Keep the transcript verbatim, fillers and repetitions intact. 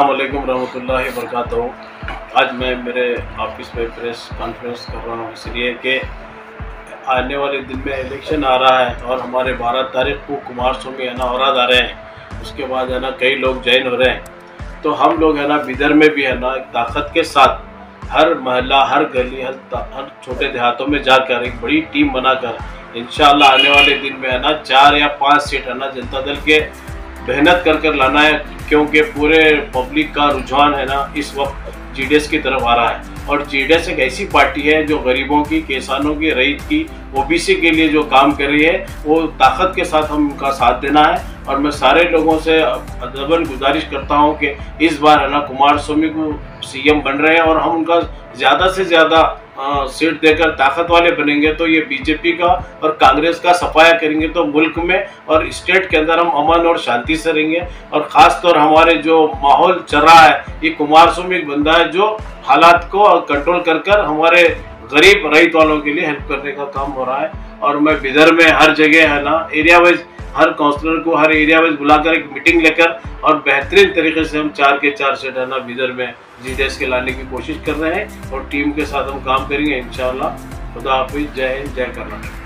अस्सलामुअलैकुम रहमतुल्लाहि व बरकातहू। आज मैं मेरे ऑफिस में प्रेस कॉन्फ्रेंस कर रहा हूँ इसलिए कि आने वाले दिन में इलेक्शन आ रहा है और हमारे बारह तारीख को कुमार स्वामी है ना औराद आ रहे हैं। उसके बाद है ना कई लोग जॉइन हो रहे हैं। तो हम लोग है ना बिदर में भी है ना ताकत के साथ हर महल्ला, हर गली, हर, हर छोटे देहातों में जाकर एक बड़ी टीम बनाकर इंशाअल्लाह आने वाले दिन में है ना चार या पाँच सीट है ना जनता दल के मेहनत कर कर लाना है, क्योंकि पूरे पब्लिक का रुझान है ना इस वक्त जीडीएस की तरफ आ रहा है। और जीडीएस एक ऐसी पार्टी है जो गरीबों की, किसानों की, रईत की, ओबीसी के लिए जो काम कर रही है, वो ताकत के साथ हम उनका साथ देना है। और मैं सारे लोगों से अदबन गुजारिश करता हूं कि इस बार है ना कुमार स्वामी को सीएम बन रहे हैं और हम उनका ज़्यादा से ज़्यादा सीट देकर ताकत वाले बनेंगे तो ये बीजेपी का और कांग्रेस का सफाया करेंगे तो मुल्क में और स्टेट के अंदर हम अमन और शांति से रहेंगे। और ख़ास तौर हमारे जो माहौल चल रहा है, ये कुमार स्वामी एक बंदा है जो हालात को कंट्रोल कर कर हमारे गरीब रईत वालों के लिए हेल्प करने का काम हो रहा है। और मैं बिदर में हर जगह है ना एरिया वाइज हर काउंसलर को हर एरिया वाइज बुलाकर एक मीटिंग लेकर और बेहतरीन तरीके से हम चार के चार सीट है ना बिदर में जीडीएस के लाने की कोशिश कर रहे हैं और टीम के साथ हम काम करेंगे इंशाअल्लाह। खुदा हाफिज़। जय हिंद, जय कर्नाटक।